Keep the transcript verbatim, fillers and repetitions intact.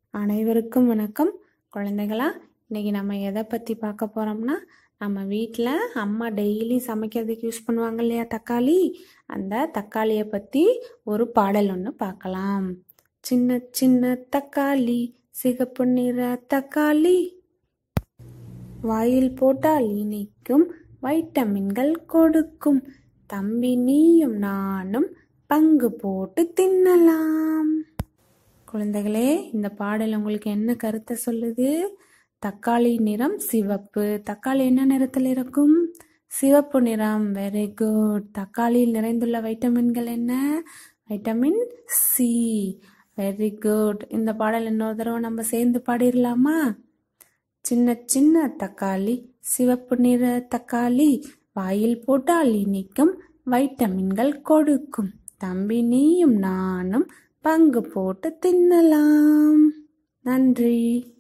அனைவருக்கும் வணக்கம். குழந்தைகளா, இன்னைக்கு நம்ம எதை பற்றி பார்க்க போகிறோம்னா, நம்ம வீட்டில் அம்மா டெய்லி சமைக்கிறதுக்கு யூஸ் பண்ணுவாங்க இல்லையா தக்காளி, அந்த தக்காளியை பற்றி ஒரு பாடல் ஒன்று பார்க்கலாம். சின்ன சின்ன தக்காளி, சிகப்பு நிற தக்காளி, வாயில் போட்டால் இனிக்கும், வைட்டமின்கள் கொடுக்கும், தம்பி நீயும் நானும் பங்கு போட்டு தின்னலாம். குழந்தைகளே, இந்த பாடல் உங்களுக்கு என்ன கருத்தை சொல்லுது? தக்காளி நிறம் சிவப்பு. தக்காளி என்ன நிறத்தில் இருக்கும்? சிவப்பு நிறம். Very good. தக்காளியில் நிறைந்துள்ள வைட்டமின்கள் என்ன? Vitamin C. Very good. இந்த பாடல் இன்னொரு தடவை நம்ம சேர்ந்து பாடிடலாமா? சின்ன சின்ன தக்காளி, சிவப்பு நிற தக்காளி, வாயில் போட்டால் இனிக்கும், வைட்டமின்கள் கொடுக்கும், தம்பி நீயும் நானும் பங்கு போட்டு தின்னலாம். நன்றி.